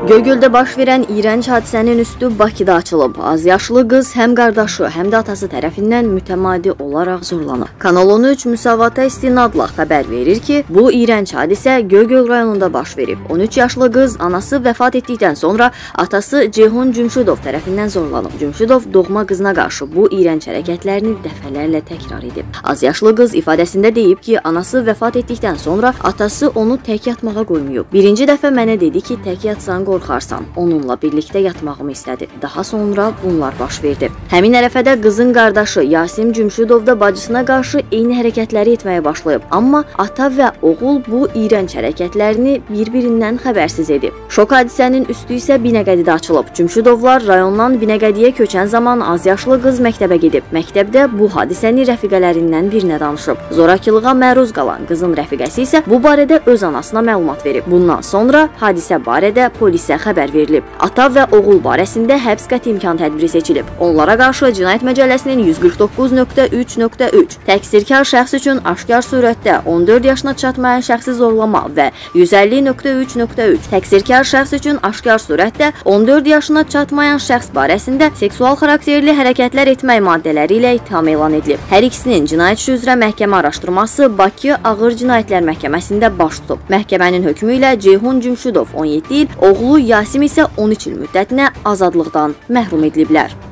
Göygöldə baş verən iyrənc hadisənin üstü Bakıda açılıb. Az yaşlı qız həm qardaşı, həm də atası tərəfindən mütəmadi olaraq zorlanıb. Kanal 13 müsavata istinadla xəbər verir ki, bu iyrənc hadisə Göygöl rayonunda baş verib. 13 yaşlı qız anası vəfat etdikdən sonra atası Ceyhun Cümşüdov tərəfindən zorlanıb. Cümşüdov doğma qızına qarşı bu iyrənc hərəkətlərini dəfələrlə təkrar edib. Az yaşlı qız ifadəsində deyib ki, anası vəfat etdikdən sonra atası onu tək yatmağa qoymayıb. Birinci dəfə mənə dedi ki, tək yatsan qorxarsan. Onunla birlikdə yatmağımı istədi. Daha sonra bunlar baş verdi. Həmin ərəfədə qızın qardaşı Yasim Cümşüdov da bacısına qarşı eyni hərəkətləri etməyə başlayıb. Amma ata və oğul bu iyrənc hərəkətlərini bir-birindən xəbərsiz edib. Şok hadisənin üstü isə Binəqədidə açılıb. Cümşüdovlar rayondan Binəqədiyə köçən zaman az yaşlı qız məktəbə gedib. Məktəbdə bu hadisəni rəfiqələrindən birinə danışıb. Zorakılığa məruz qalan qızın rəfiqəsi isə bu barədə öz anasına məlumat verib. Bundan sonra hadisə barədə polisə xəbər verilib. Ata və oğul barəsində həbs qəti imkan tədbiri seçilib. Onlara qarşı Cinayət Məcəlləsinin 149.3.3 təqsirkar şəxs üçün aşkar surətdə 14 yaşına çatmayan şəxsi zorlama və 150.3.3 təqsirkar şəxs üçün aşkar surətdə 14 yaşına çatmayan şəxs barəsində seksual xarakterli hərəkətlər etmək maddələri ilə ittiham elan edilib. Hər ikisinin cinayət işi üzrə məhkəmə araşdırması Bakı Ağır Cinayətlər Məhkəməsində baş tutub. Məhkəmənin hökmü ilə Ceyhun Cümşüdov 17 il, oğlu Yasim isə 13 il müddətinə azadlıqdan məhrum ediliblər.